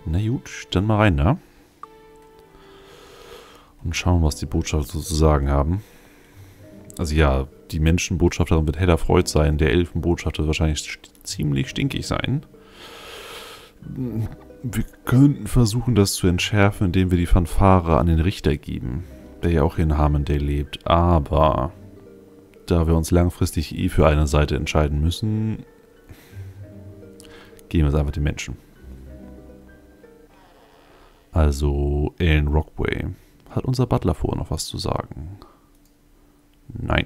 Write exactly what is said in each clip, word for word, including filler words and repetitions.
Na gut, dann mal rein da. Und schauen, was die Botschafter so zu sagen haben. Also ja, die Menschenbotschafterin wird heller Freud sein. Der Elfenbotschafter wird wahrscheinlich st ziemlich stinkig sein. Wir könnten versuchen, das zu entschärfen, indem wir die Fanfare an den Richter geben, der ja auch in Harmondale lebt. Aber da wir uns langfristig eh für eine Seite entscheiden müssen, geben wir es einfach den Menschen. Also Alan Rockway. Hat unser Butler vorher noch was zu sagen? Nein.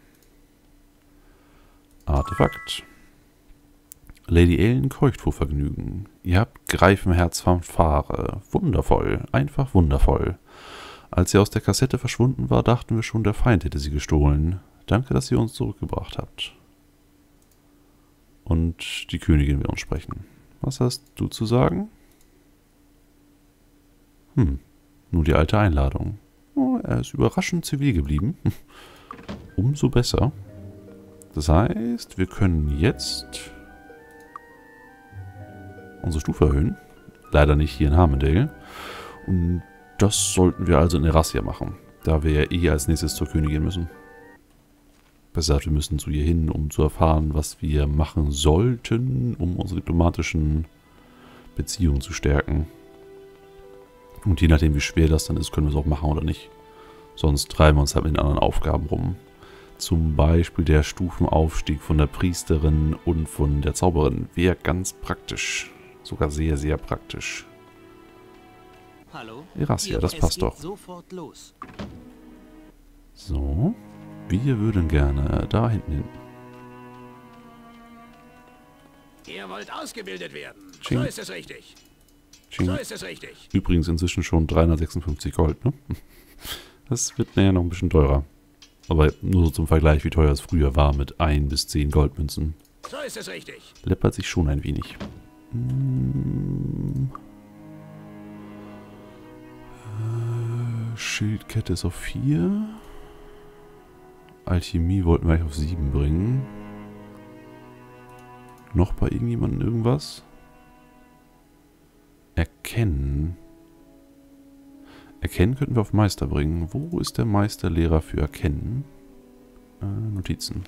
Artefakt. Lady Ellen keucht vor Vergnügen. Ihr habt Greifenherz Fanfare. Wundervoll. Einfach wundervoll. Als sie aus der Kassette verschwunden war, dachten wir schon, der Feind hätte sie gestohlen. Danke, dass ihr uns zurückgebracht habt. Und die Königin will uns sprechen. Was hast du zu sagen? Hm. Nur die alte Einladung. Oh, er ist überraschend zivil geblieben. Umso besser. Das heißt, wir können jetzt unsere Stufe erhöhen. Leider nicht hier in Harmondale. Und das sollten wir also in Erassia machen. Da wir ja eh als nächstes zur Königin müssen. Besser, wir müssen zu ihr hin, um zu erfahren, was wir machen sollten, um unsere diplomatischen Beziehungen zu stärken. Und je nachdem, wie schwer das dann ist, können wir es auch machen oder nicht. Sonst treiben wir uns halt mit den anderen Aufgaben rum. Zum Beispiel der Stufenaufstieg von der Priesterin und von der Zauberin wäre ganz praktisch. Sogar sehr, sehr praktisch. Hallo? Erassia, das passt doch. Sofort los. So. Wir würden gerne da hinten hin. Ihr wollt ausgebildet werden. Ching. So ist es richtig. Ching. So ist es richtig. Übrigens inzwischen schon dreihundertsechsundfünfzig Gold, ne? Das wird nachher noch ein bisschen teurer. Aber nur so zum Vergleich, wie teuer es früher war mit ein bis zehn Goldmünzen. So ist es richtig. Läppert sich schon ein wenig. Hm. Äh, Schildkette ist auf vier. Alchemie wollten wir gleich auf sieben bringen. Noch bei irgendjemandem irgendwas? Erkennen. Erkennen könnten wir auf Meister bringen. Wo ist der Meisterlehrer für Erkennen? Äh, Notizen.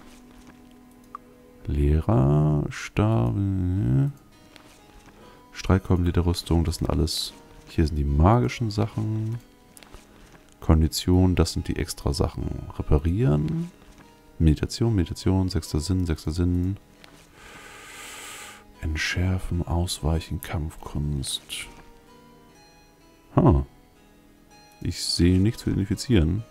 Lehrer, Stab, Streitkolben, Lederrüstung, das sind alles... Hier sind die magischen Sachen. Kondition, das sind die extra Sachen. Reparieren. Meditation, Meditation, sechster Sinn, sechster Sinn. Entschärfen, Ausweichen, Kampfkunst. Ha. Ich sehe nichts zu identifizieren.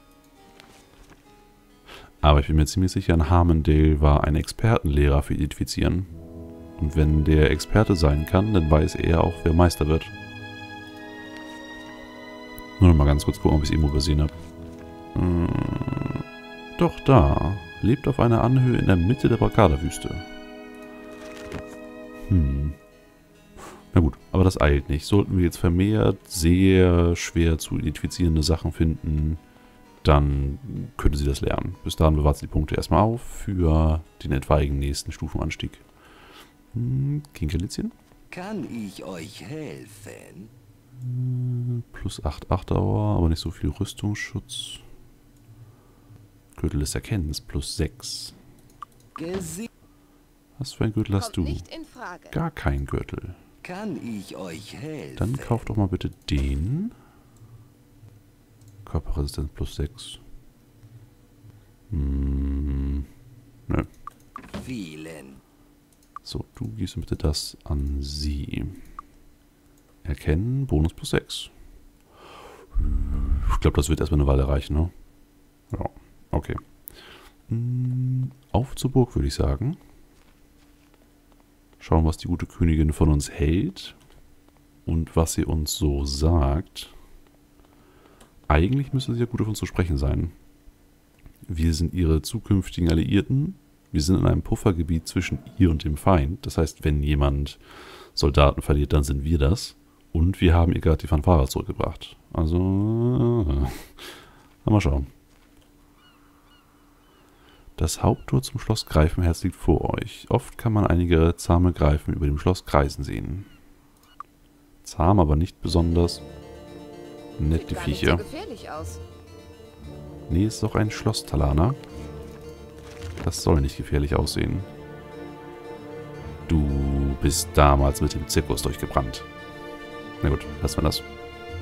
Aber ich bin mir ziemlich sicher, in Harmondale war ein Expertenlehrer für Identifizieren. Und wenn der Experte sein kann, dann weiß er auch, wer Meister wird. Nur noch mal ganz kurz gucken, ob ich es irgendwo übersehen habe. Hm, doch da. Lebt auf einer Anhöhe in der Mitte der Brakada-Wüste. Hm. Na gut, aber das eilt nicht. Sollten wir jetzt vermehrt sehr schwer zu identifizierende Sachen finden, dann könnte sie das lernen. Bis dahin bewahrt sie die Punkte erstmal auf für den etwaigen nächsten Stufenanstieg. Hm, Kinkerlitzchen? Kann ich euch helfen? Hm, plus acht, acht Dauer, aber nicht so viel Rüstungsschutz. Gürtel des Erkennens, plus sechs. Gesi Was für ein Gürtel hast du? Nicht in Frage. Gar kein Gürtel. Kann ich euch helfen? Dann kauf doch mal bitte den. Körperresistenz plus sechs. Hm, nö. Vielen. So, du gibst bitte das an sie. Erkennen, Bonus plus sechs. Ich glaube, das wird erstmal eine Weile reichen, ne? Ja, okay. Hm, auf zur Burg, würde ich sagen. Schauen, was die gute Königin von uns hält. Und was sie uns so sagt. Eigentlich müsste sie ja gut auf uns zu sprechen sein. Wir sind ihre zukünftigen Alliierten. Wir sind in einem Puffergebiet zwischen ihr und dem Feind. Das heißt, wenn jemand Soldaten verliert, dann sind wir das. Und wir haben ihr gerade die Fanfare zurückgebracht. Also, mal schauen. Das Haupttor zum Schloss Greifenherz liegt vor euch. Oft kann man einige zahme Greifen über dem Schloss kreisen sehen. Zahm, aber nicht besonders nett, die Sieht gar nicht Viecher. so gefährlich aus. Nee, ist doch ein Schloss, Talana. Das soll nicht gefährlich aussehen. Du bist damals mit dem Zirkus durchgebrannt. Na gut, lassen wir das.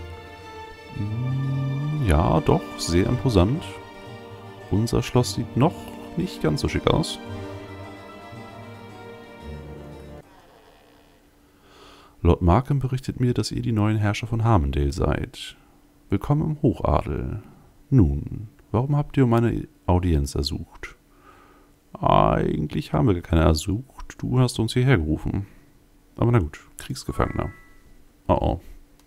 Ja, doch, sehr imposant. Unser Schloss sieht noch nicht ganz so schick aus. Lord Markham berichtet mir, dass ihr die neuen Herrscher von Harmondale seid. Willkommen im Hochadel. Nun, warum habt ihr um eine Audienz ersucht? Eigentlich haben wir gar keine ersucht. Du hast uns hierher gerufen. Aber na gut, Kriegsgefangener. Oh oh.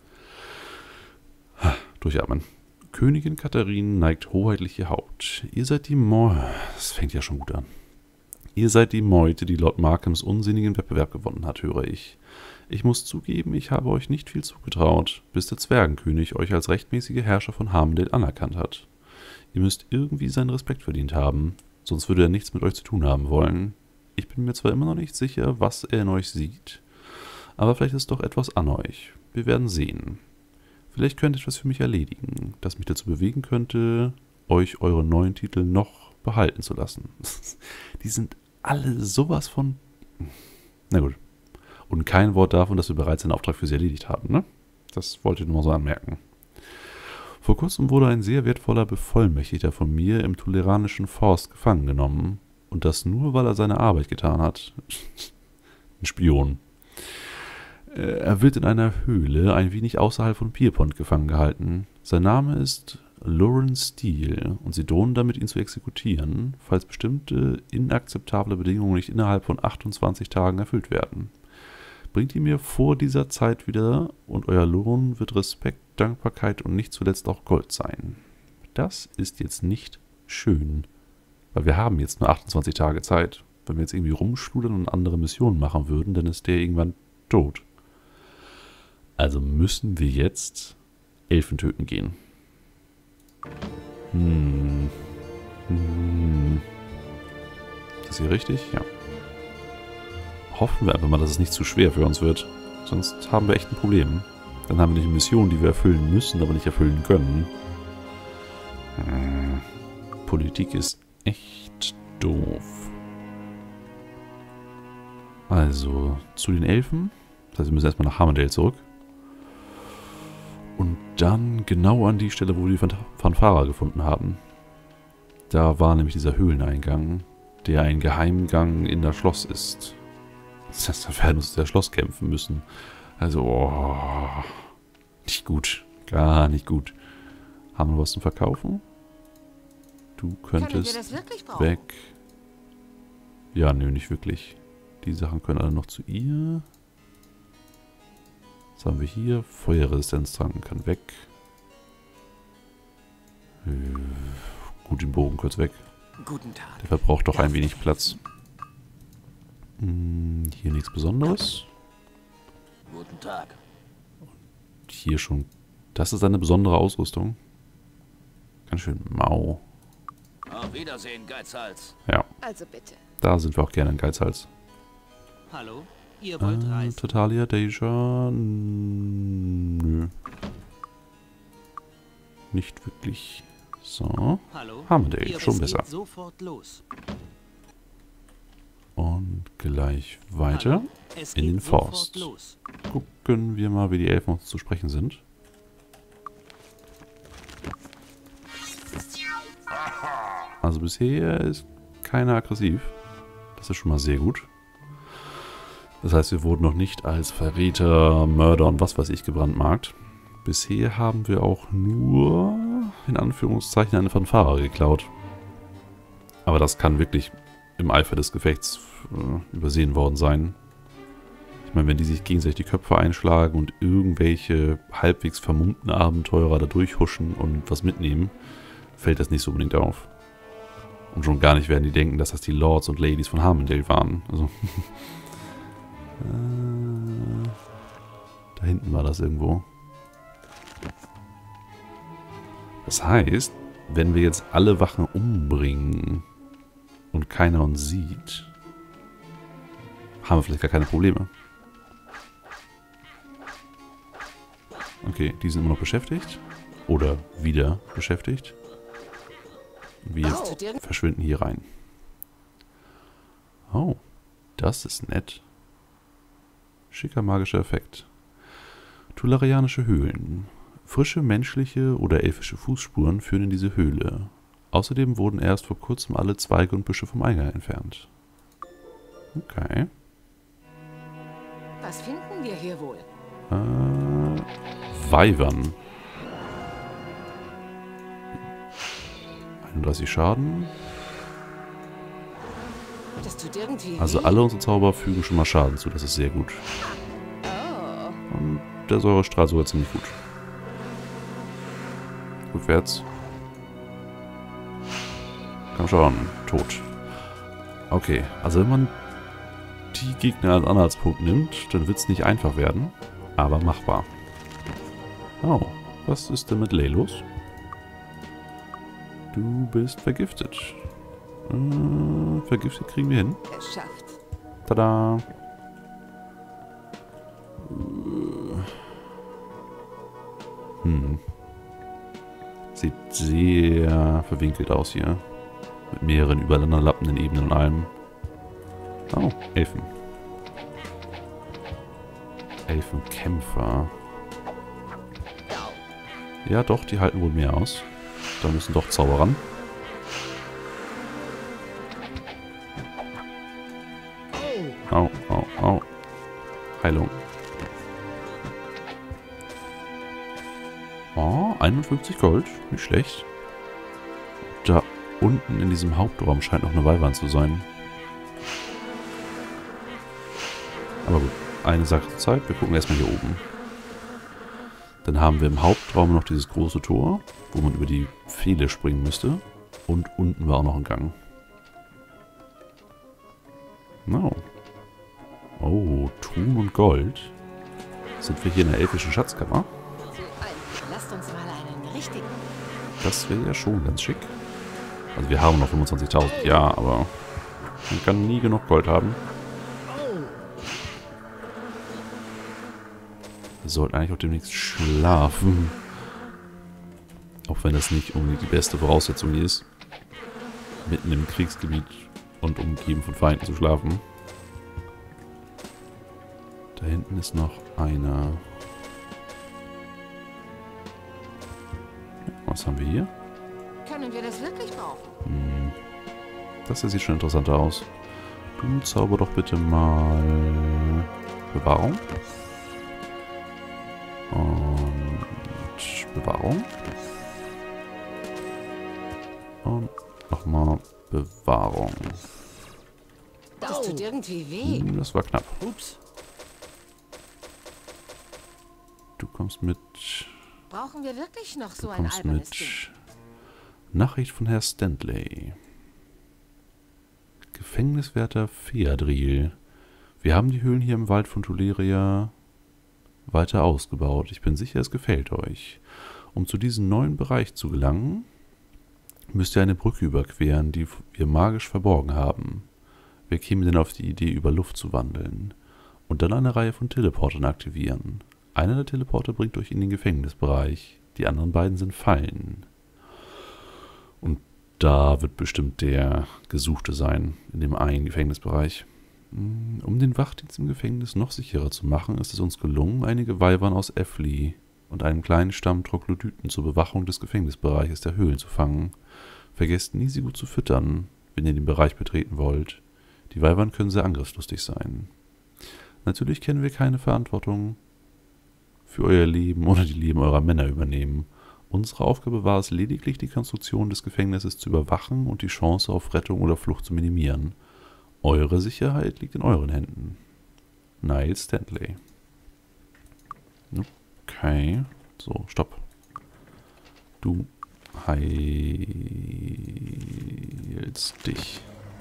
Durchatmen. Königin Katharine neigt hoheitlich ihr Haupt. Ihr seid die Meute. Das fängt ja schon gut an. Ihr seid die Meute, die Lord Markhams unsinnigen Wettbewerb gewonnen hat, höre ich. Ich muss zugeben, ich habe euch nicht viel zugetraut, bis der Zwergenkönig euch als rechtmäßige Herrscher von Harmondale anerkannt hat. Ihr müsst irgendwie seinen Respekt verdient haben, sonst würde er nichts mit euch zu tun haben wollen. Ich bin mir zwar immer noch nicht sicher, was er in euch sieht, aber vielleicht ist doch etwas an euch. Wir werden sehen. Vielleicht könnt ihr etwas für mich erledigen, das mich dazu bewegen könnte, euch eure neuen Titel noch behalten zu lassen. Die sind alle sowas von... Na gut. Und kein Wort davon, dass wir bereits einen Auftrag für sie erledigt haben, ne? Das wollte ich nur mal so anmerken. Vor kurzem wurde ein sehr wertvoller Bevollmächtigter von mir im Toleranischen Forst gefangen genommen. Und das nur, weil er seine Arbeit getan hat. Ein Spion. Er wird in einer Höhle ein wenig außerhalb von Pierpont gefangen gehalten. Sein Name ist Lawrence Steele und sie drohen damit, ihn zu exekutieren, falls bestimmte inakzeptable Bedingungen nicht innerhalb von achtundzwanzig Tagen erfüllt werden. Bringt ihn mir vor dieser Zeit wieder und euer Lohn wird Respekt, Dankbarkeit und nicht zuletzt auch Gold sein. Das ist jetzt nicht schön, weil wir haben jetzt nur achtundzwanzig Tage Zeit. Wenn wir jetzt irgendwie rumschludern und andere Missionen machen würden, dann ist der irgendwann tot. Also müssen wir jetzt Elfen töten gehen. Hm. Hm. Ist das hier richtig? Ja. Hoffen wir einfach mal, dass es nicht zu schwer für uns wird. Sonst haben wir echt ein Problem. Dann haben wir nicht eine Mission, die wir erfüllen müssen, aber nicht erfüllen können. Hm. Politik ist echt doof. Also, zu den Elfen. Das heißt, wir müssen erstmal nach Harmondale zurück. Und dann genau an die Stelle, wo wir die Fanfara gefunden haben. Da war nämlich dieser Höhleneingang, der ein Geheimgang in das Schloss ist. Das heißt, wir werden uns das Schloss kämpfen müssen. Also, oh, nicht gut. Gar nicht gut. Haben wir was zum Verkaufen? Du könntest das wirklich brauchen? weg. Ja, nö, nicht wirklich. Die Sachen können alle noch zu ihr. Was haben wir hier? Feuerresistenztrank kann weg. Äh, gut, den Bogen kurz weg. Guten Tag. Der verbraucht doch ein wenig Platz. Hm, hier nichts Besonderes. Guten Tag. Hier schon. Das ist eine besondere Ausrüstung. Ganz schön mau. Auf Wiedersehen, Geizhals. Ja, Also bitte. da sind wir auch gerne in Geizhals. Hallo, ihr wollt Äh, reisen? Totalia, Deja. Nö. Nicht wirklich. So. Hallo, Harmondale, ihr- schon es besser. geht sofort los. Und gleich weiter Hallo, es in geht den sofort Forst. los. Gucken wir mal, wie die Elfen uns zu sprechen sind. Also bisher ist keiner aggressiv. Das ist schon mal sehr gut. Das heißt, wir wurden noch nicht als Verräter, Mörder und was weiß ich gebrandmarkt. Bisher haben wir auch nur, in Anführungszeichen, eine Fanfare geklaut. Aber das kann wirklich im Eifer des Gefechts äh, übersehen worden sein. Ich meine, wenn die sich gegenseitig die Köpfe einschlagen und irgendwelche halbwegs vermummten Abenteurer da durchhuschen und was mitnehmen, fällt das nicht so unbedingt auf. Und schon gar nicht werden die denken, dass das die Lords und Ladies von Harmondale waren. Also äh, da hinten war das irgendwo. Das heißt, wenn wir jetzt alle Wachen umbringen und keiner uns sieht, haben wir vielleicht gar keine Probleme. Okay, die sind immer noch beschäftigt. Oder wieder beschäftigt. Wir verschwinden hier rein. Oh, das ist nett. Schicker magischer Effekt. Tolarianische Höhlen. Frische menschliche oder elfische Fußspuren führen in diese Höhle. Außerdem wurden erst vor kurzem alle Zweige und Büsche vom Eingang entfernt. Okay. Was finden wir hier wohl? Äh, Weibern. einunddreißig Schaden. Das tut irgendwie Also weh. alle unsere Zauber fügen schon mal Schaden zu. Das ist sehr gut. Oh. Und der Säurestrahl sogar ziemlich gut. Rückwärts. Komm schon. Tot. Okay. Also wenn man die Gegner als Anhaltspunkt nimmt, dann wird es nicht einfach werden. Aber machbar. Oh. Was ist denn mit Lay los? Du bist vergiftet. Äh, vergiftet kriegen wir hin. Geschafft. Tada. Hm. Sieht sehr verwinkelt aus hier. Mit mehreren übereinanderlappenden Ebenen und allem. Oh, Elfen. Elfenkämpfer. Ja doch, die halten wohl mehr aus. Da müssen doch Zauber ran. Au, au, au. Heilung. Oh, einundfünfzig Gold. Nicht schlecht. Da unten in diesem Hauptraum scheint noch eine Weihwand zu sein. Aber gut, eine Sache zur Zeit. Wir gucken erstmal hier oben. Dann haben wir im Hauptraum noch dieses große Tor, wo man über die Pfähle springen müsste. Und unten war auch noch ein Gang. No. Oh, Thun und Gold. Sind wir hier in der elfischen Schatzkammer? Lasst uns mal einen richtigen. Das wäre ja schon ganz schick. Also wir haben noch fünfundzwanzigtausend, ja, aber man kann nie genug Gold haben. Wir sollten eigentlich auch demnächst schlafen. Auch wenn das nicht unbedingt die beste Voraussetzung ist. Mitten im Kriegsgebiet und umgeben von Feinden zu schlafen. Da hinten ist noch einer. Was haben wir hier? Können wir das wirklich brauchen? Hm. Das hier sieht schon interessanter aus. Du zauber doch bitte mal Bewahrung. Und Bewahrung. Und nochmal Bewahrung. Das tut irgendwie weh. Hm, das war knapp. Ups. Du kommst mit... Brauchen wir wirklich noch so Du ein kommst albernes mit... Ding? Nachricht von Herr Stanley. Gefängniswärter Feadril. Wir haben die Höhlen hier im Wald von Tuleria weiter ausgebaut. Ich bin sicher, es gefällt euch. Um zu diesem neuen Bereich zu gelangen, müsst ihr eine Brücke überqueren, die wir magisch verborgen haben. Wir kämen denn auf die Idee, über Luft zu wandeln. Und dann eine Reihe von Teleportern aktivieren. Einer der Teleporter bringt euch in den Gefängnisbereich. Die anderen beiden sind Fallen. Und da wird bestimmt der Gesuchte sein, in dem einen Gefängnisbereich. Um den Wachdienst im Gefängnis noch sicherer zu machen, ist es uns gelungen, einige Weibern aus Effley und einen kleinen Stamm Troglodyten zur Bewachung des Gefängnisbereiches der Höhlen zu fangen. Vergesst nie, sie gut zu füttern, wenn ihr den Bereich betreten wollt. Die Weibern können sehr angriffslustig sein. Natürlich können wir keine Verantwortung für euer Leben oder die Leben eurer Männer übernehmen. Unsere Aufgabe war es lediglich, die Konstruktion des Gefängnisses zu überwachen und die Chance auf Rettung oder Flucht zu minimieren. Eure Sicherheit liegt in euren Händen. Niles Stanley. Okay. So, stopp. Du heilst dich.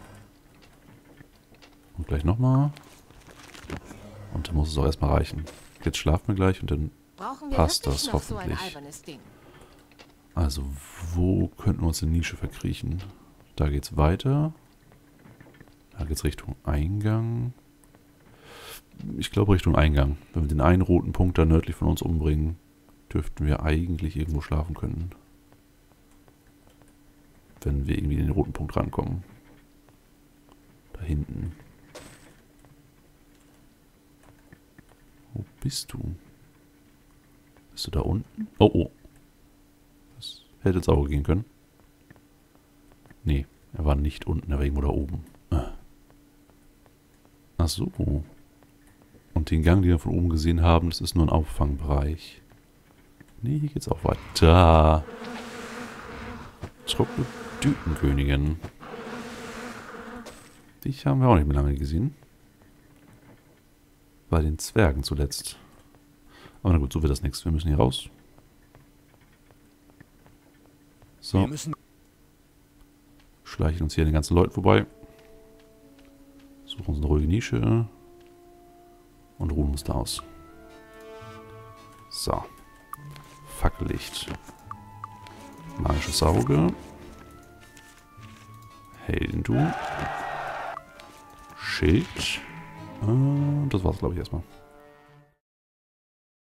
Und gleich nochmal. Und dann muss es auch erstmal reichen. Jetzt schlafen wir gleich und dann Brauchen wir passt wirklich das noch so ein hoffentlich. albernes Ding? Also, wo könnten wir uns in die Nische verkriechen? Da geht's weiter. Da geht's Richtung Eingang. Ich glaube Richtung Eingang. Wenn wir den einen roten Punkt da nördlich von uns umbringen, dürften wir eigentlich irgendwo schlafen können. Wenn wir irgendwie in den roten Punkt rankommen. Da hinten. Wo bist du? Bist du da unten? Oh, oh. Das hätte ins Auge gehen können. Nee, er war nicht unten, er war irgendwo da oben. Ach so. Und den Gang, den wir von oben gesehen haben, das ist nur ein Auffangbereich. Nee, hier geht's auch weiter. Trockene Dütenkönigin. Dich haben wir auch nicht mehr lange gesehen. Bei den Zwergen zuletzt. Aber na gut, so wird das nichts. Wir müssen hier raus. So. Wir müssen Schleichen uns hier an den ganzen Leuten vorbei. Suchen uns eine ruhige Nische. Und ruhen uns da aus. So. Fackellicht. Magisches Auge. Heldentum. Schild. Äh, das war's, glaube ich, erstmal.